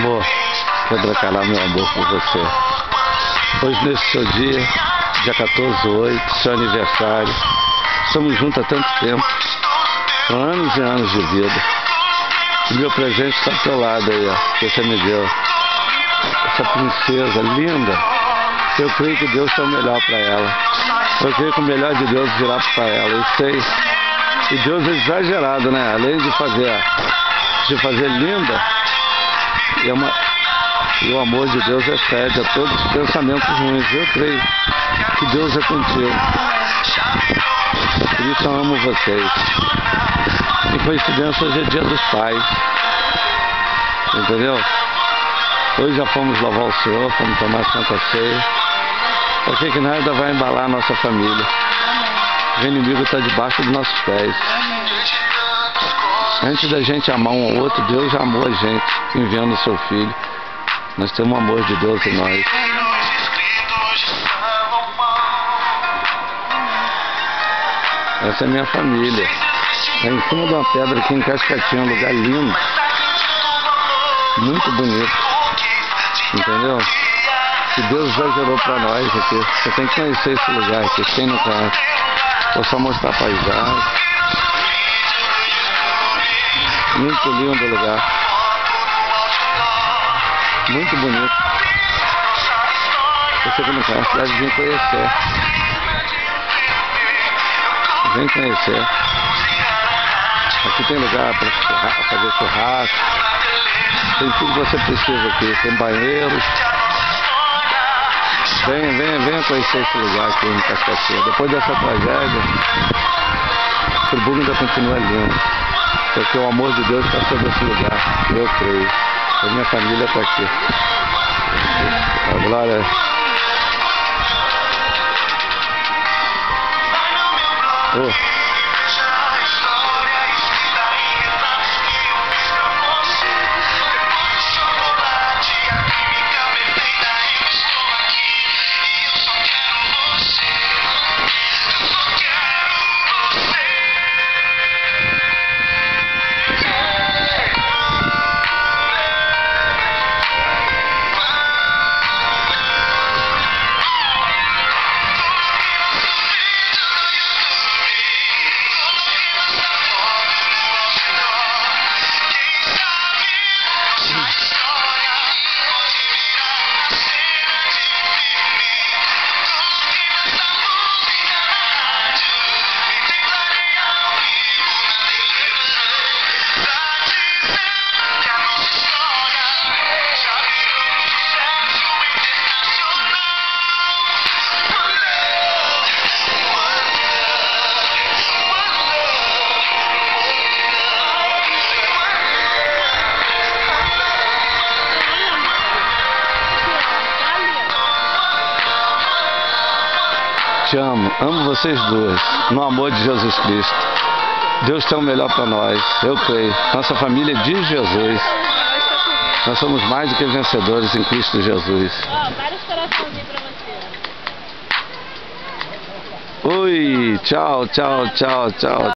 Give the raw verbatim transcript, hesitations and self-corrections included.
Amor, quero declarar meu amor por você. Hoje, nesse seu dia, dia quatorze do oito, seu aniversário, estamos juntos há tanto tempo, com anos e anos de vida. E meu presente está ao teu lado aí, ó, que você me deu. Essa princesa linda. Eu creio que Deus tem o melhor para ela. Eu creio que o melhor de Deus virá para ela. Eu sei. E Deus é exagerado, né? Além de fazer, de fazer linda, e, é uma, e o amor de Deus excede a todos os pensamentos ruins. Eu creio que Deus é contigo. Por isso eu amo vocês. E coincidência, hoje é dia dos pais. Entendeu? Hoje já fomos louvar o Senhor, fomos tomar Santa Ceia. Por que que nada vai embalar a nossa família? O inimigo está debaixo dos nossos pés. Antes da gente amar um ao outro, Deus já amou a gente, enviando o seu Filho. Nós temos o amor de Deus em nós. Essa é a minha família. É em cima de uma pedra aqui em Cascatinha, um lugar lindo. Muito bonito. Entendeu? Que Deus exagerou para nós aqui. Você tem que conhecer esse lugar aqui, quem não conhece. Vou só mostrar a paisagem. Muito lindo o lugar. Muito bonito. Você que não conhece, deve vir conhecer. Vem conhecer. Aqui tem lugar para fazer churrasco. Tem tudo que você precisa aqui. Tem banheiros. Venha, venha, venha conhecer esse lugar aqui em Cascatinha. Depois dessa tragédia, o Friburgo ainda continua lindo. Porque o amor de Deus está sobre esse lugar. Eu creio. A minha família está aqui. A glória. Oh. Te amo, amo vocês duas, no amor de Jesus Cristo. Deus tem o melhor para nós, eu creio. Nossa família é de Jesus. Nós somos mais do que vencedores em Cristo Jesus. Ó, vários coraçãozinhos para você. Oi, tchau, tchau, tchau, tchau.